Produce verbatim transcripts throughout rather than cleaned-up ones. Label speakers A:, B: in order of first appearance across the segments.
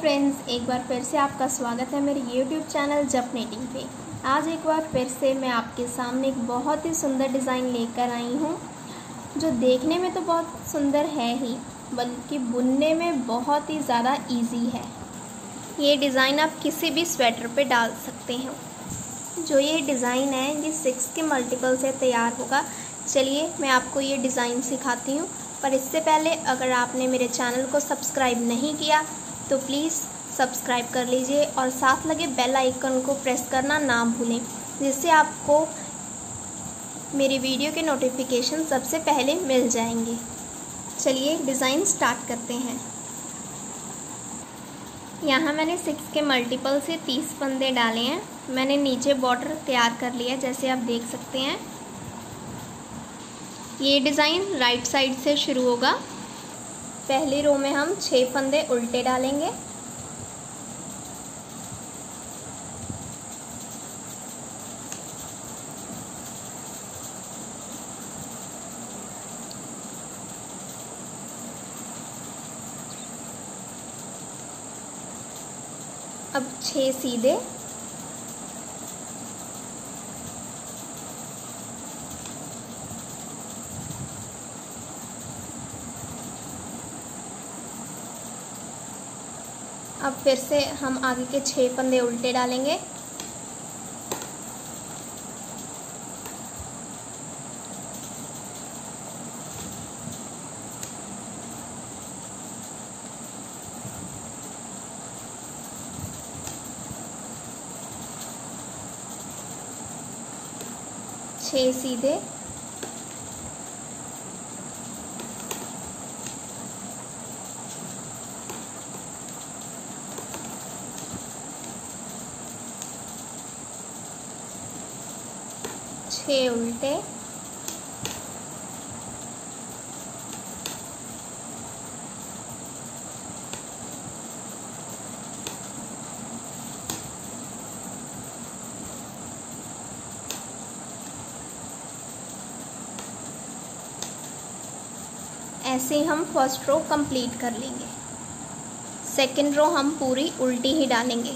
A: Friends, एक बार फिर से आपका स्वागत है मेरे यूट्यूब चैनल जप नीटिंग पे। आज एक बार फिर से मैं आपके सामने एक बहुत ही सुंदर डिज़ाइन लेकर आई हूँ, जो देखने में तो बहुत सुंदर है ही, बल्कि बुनने में बहुत ही ज़्यादा इजी है। ये डिज़ाइन आप किसी भी स्वेटर पे डाल सकते हैं। जो ये डिज़ाइन है ये सिक्स के मल्टीपल से तैयार होगा। चलिए मैं आपको ये डिज़ाइन सिखाती हूँ, पर इससे पहले अगर आपने मेरे चैनल को सब्सक्राइब नहीं किया तो प्लीज़ सब्सक्राइब कर लीजिए और साथ लगे बेल आइकन को प्रेस करना ना भूलें, जिससे आपको मेरी वीडियो के नोटिफिकेशन सबसे पहले मिल जाएंगे। चलिए डिज़ाइन स्टार्ट करते हैं। यहाँ मैंने सिक्स के मल्टीपल से तीस फंदे डाले हैं। मैंने नीचे बॉर्डर तैयार कर लिया, जैसे आप देख सकते हैं। ये डिज़ाइन राइट साइड से शुरू होगा। पहली रो में हम छः फंदे उल्टे डालेंगे। अब छः सीधे, अब फिर से हम आगे के छः फंदे उल्टे डालेंगे। छः सीधे, छः उल्टे, ऐसे ही हम फर्स्ट रो कंप्लीट कर लेंगे। सेकंड रो हम पूरी उल्टी ही डालेंगे।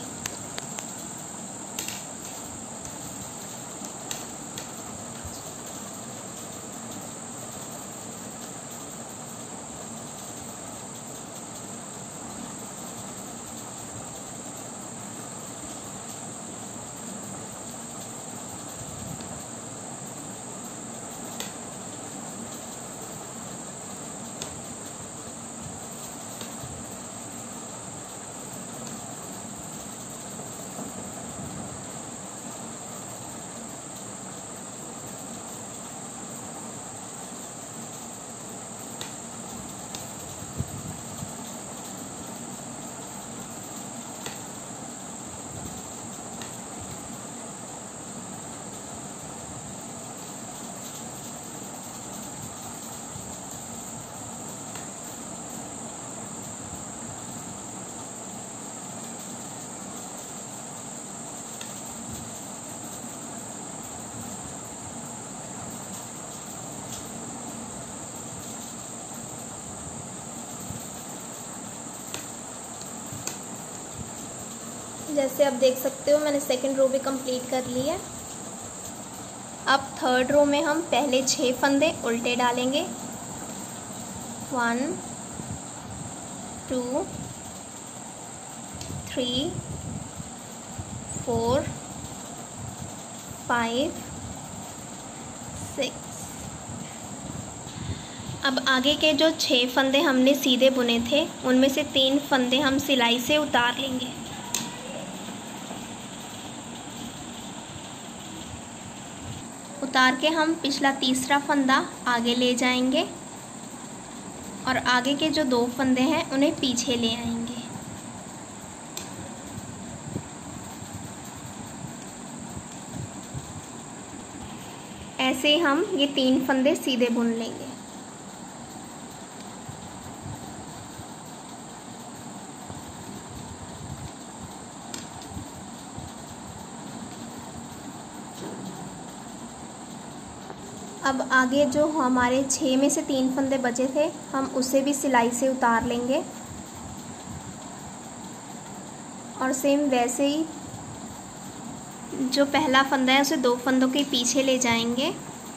A: जैसे आप देख सकते हो मैंने सेकंड रो भी कंप्लीट कर ली है। अब थर्ड रो में हम पहले छः फंदे उल्टे डालेंगे। One, two, three, four, five, six. अब आगे के जो छः फंदे हमने सीधे बुने थे, उनमें से तीन फंदे हम सिलाई से उतार लेंगे। उतार के हम पिछला तीसरा फंदा आगे ले जाएंगे और आगे के जो दो फंदे हैं उन्हें पीछे ले आएंगे। ऐसे हम ये तीन फंदे सीधे बुन लेंगे। अब आगे जो हमारे छः में से तीन फंदे बचे थे, हम उसे भी सिलाई से उतार लेंगे। और सेम वैसे ही जो पहला फंदा है उसे दो फंदों के पीछे ले जाएंगे।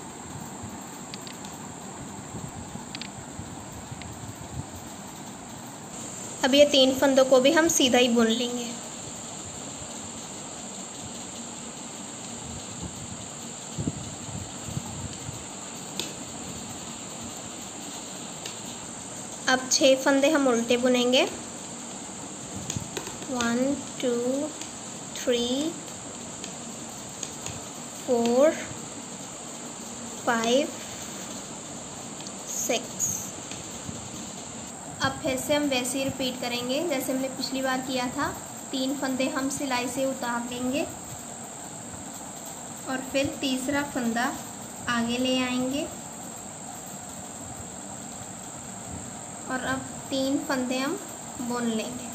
A: अब ये तीन फंदों को भी हम सीधा ही बुन लेंगे। अब छह फंदे हम उल्टे बुनेंगे। One two three four five six. अब फिर से हम वैसे ही रिपीट करेंगे जैसे हमने पिछली बार किया था। तीन फंदे हम सिलाई से उतार लेंगे और फिर तीसरा फंदा आगे ले आएंगे और अब तीन फंदे हम बुन लेंगे।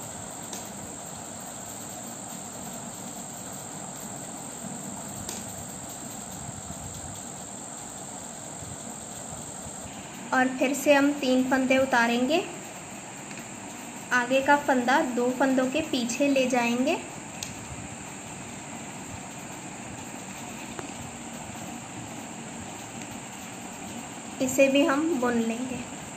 A: और फिर से हम तीन फंदे उतारेंगे, आगे का फंदा दो फंदों के पीछे ले जाएंगे इसे भी हम बुन लेंगे।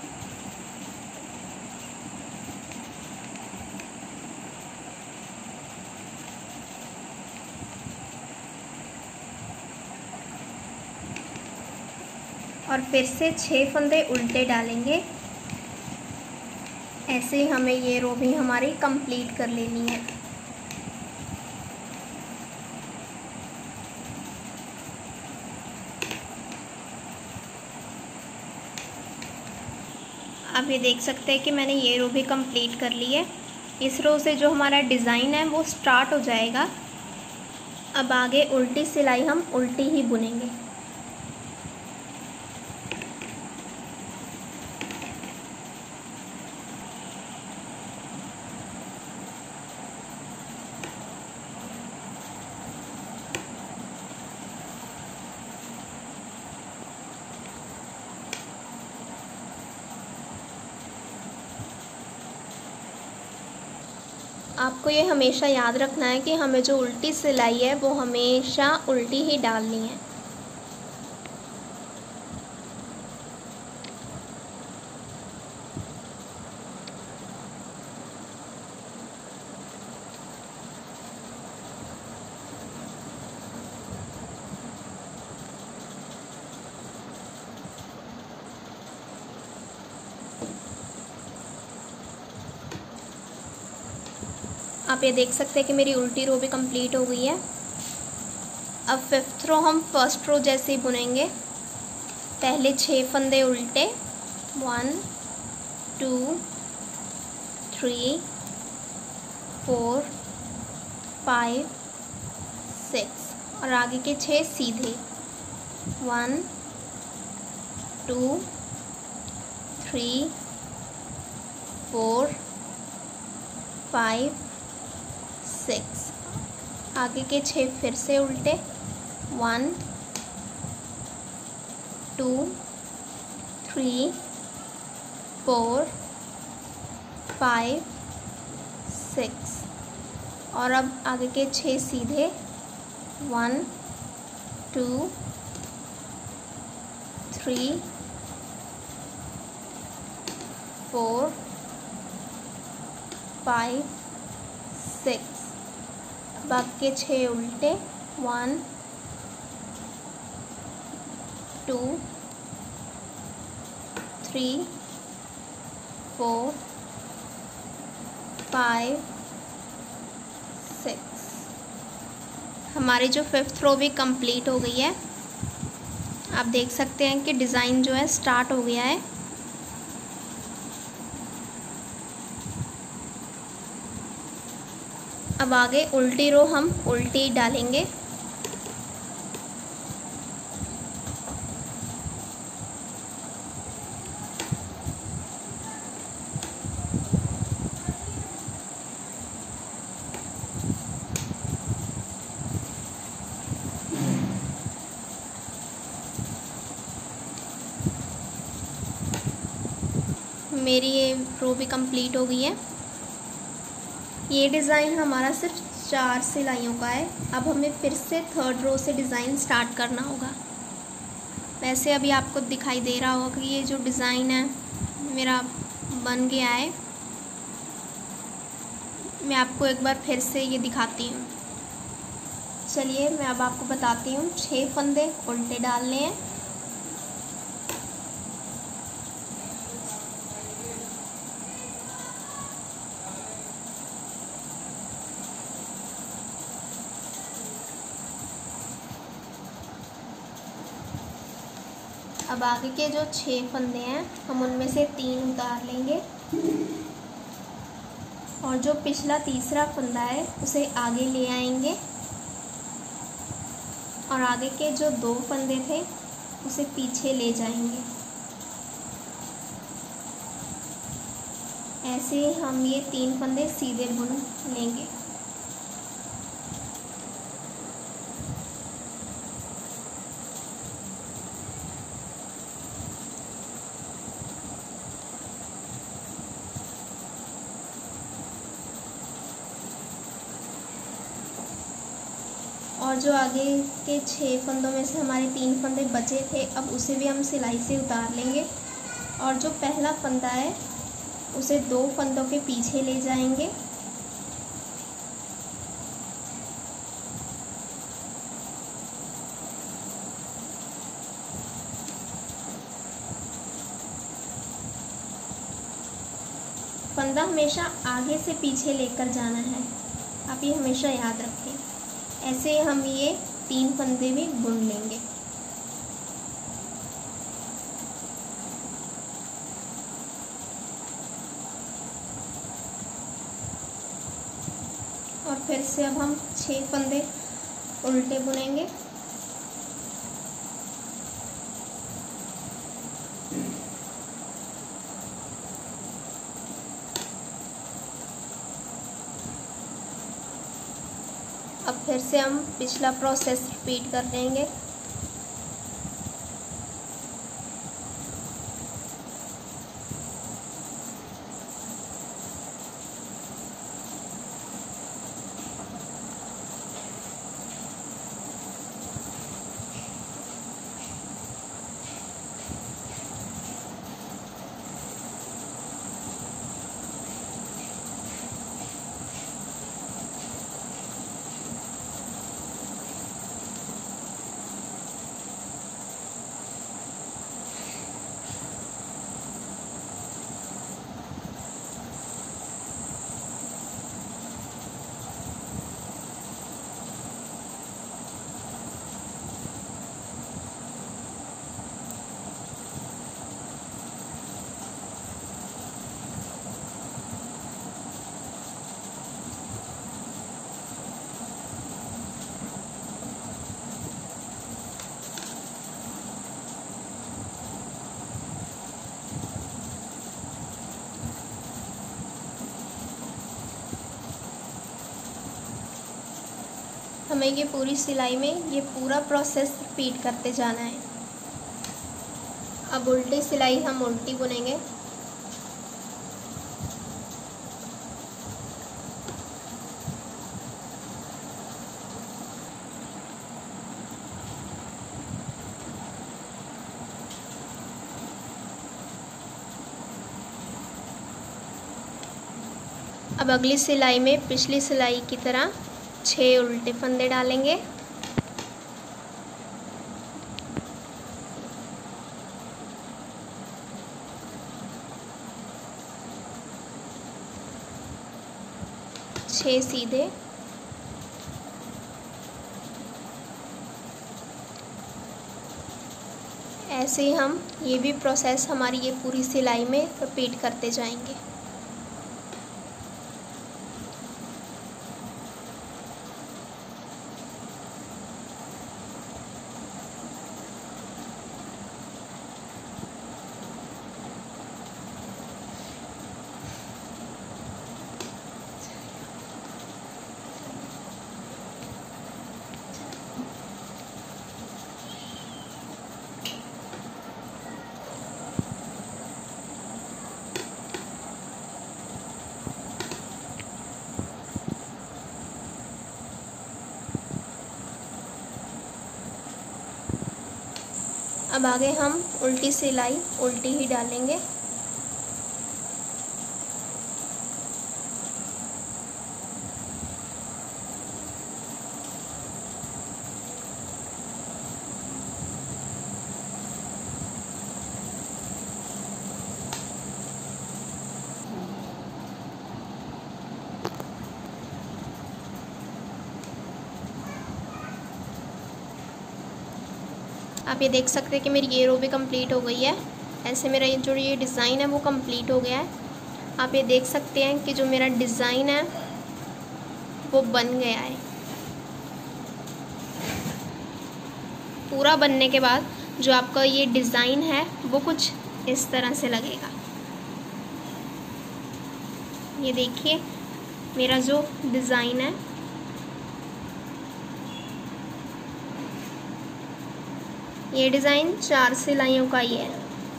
A: और फिर से छह फंदे उल्टे डालेंगे। ऐसे ही हमें ये रो भी हमारी कंप्लीट कर लेनी है। आप ये देख सकते हैं कि मैंने ये रो भी कंप्लीट कर ली है। इस रो से जो हमारा डिज़ाइन है वो स्टार्ट हो जाएगा। अब आगे उल्टी सिलाई हम उल्टी ही बुनेंगे। आपको ये हमेशा याद रखना है कि हमें जो उल्टी सिलाई है वो हमेशा उल्टी ही डालनी है। आप ये देख सकते हैं कि मेरी उल्टी रो भी कंप्लीट हो गई है। अब फिफ्थ रो हम फर्स्ट रो जैसे ही बुनेंगे। पहले छः फंदे उल्टे, one two three four five six और आगे के छः सीधे, one two three four five six. आगे के छः फिर से उल्टे, one two three four five six और अब आगे के छः सीधे, one two three four five six. बाकी के छः उल्टे, one two three four five six. हमारी जो फिफ्थ रो भी कंप्लीट हो गई है। आप देख सकते हैं कि डिज़ाइन जो है स्टार्ट हो गया है। अब आगे उल्टी रो हम उल्टी डालेंगे। मेरी ये रो भी कंप्लीट हो गई है। ये डिज़ाइन हमारा सिर्फ चार सिलाइयों का है। अब हमें फिर से थर्ड रो से डिज़ाइन स्टार्ट करना होगा। वैसे अभी आपको दिखाई दे रहा होगा कि ये जो डिज़ाइन है मेरा बन गया है। मैं आपको एक बार फिर से ये दिखाती हूँ। चलिए मैं अब आपको बताती हूँ। छः फंदे उल्टे डालने हैं। अब आगे के जो छः फंदे हैं हम उनमें से तीन उतार लेंगे और जो पिछला तीसरा फंदा है उसे आगे ले आएंगे और आगे के जो दो फंदे थे उसे पीछे ले जाएंगे। ऐसे हम ये तीन फंदे सीधे बुन लेंगे। और जो आगे के छः फंदों में से हमारे तीन फंदे बचे थे अब उसे भी हम सिलाई से उतार लेंगे और जो पहला फंदा है उसे दो फंदों के पीछे ले जाएंगे फंदा हमेशा आगे से पीछे लेकर जाना है, आप ये हमेशा याद रखें। ऐसे हम ये तीन फंदे भी बुन लेंगे। और फिर से अब हम छह फंदे उल्टे बुनेंगे। अब फिर से हम पिछला प्रोसेस रिपीट कर देंगे। हमें ये पूरी सिलाई में ये पूरा प्रोसेस रिपीट करते जाना है। अब उल्टी सिलाई हम उल्टी बुनेंगे। अब अगली सिलाई में पिछली सिलाई की तरह छः उल्टे फंदे डालेंगे। छः सीधे। ऐसे ही हम ये भी प्रोसेस हमारी ये पूरी सिलाई में रिपीट करते जाएंगे। अब आगे हम उल्टी सिलाई उल्टी ही डालेंगे। आप ये देख सकते हैं कि मेरी ये रो भी कंप्लीट हो गई है। ऐसे मेरा ये जो ये डिज़ाइन है वो कंप्लीट हो गया है। आप ये देख सकते हैं कि जो मेरा डिज़ाइन है वो बन गया है। पूरा बनने के बाद जो आपका ये डिज़ाइन है वो कुछ इस तरह से लगेगा। ये देखिए मेरा जो डिज़ाइन है ये डिज़ाइन चार सिलाइयों का ही है।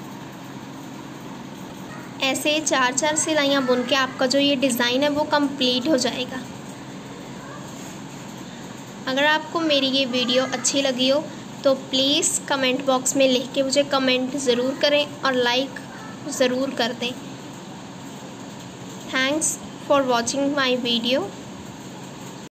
A: ऐसे चार चार सिलाइयाँ बुन के आपका जो ये डिज़ाइन है वो कंप्लीट हो जाएगा। अगर आपको मेरी ये वीडियो अच्छी लगी हो तो प्लीज़ कमेंट बॉक्स में लिख के मुझे कमेंट ज़रूर करें और लाइक ज़रूर कर दें। Thanks for watching my video.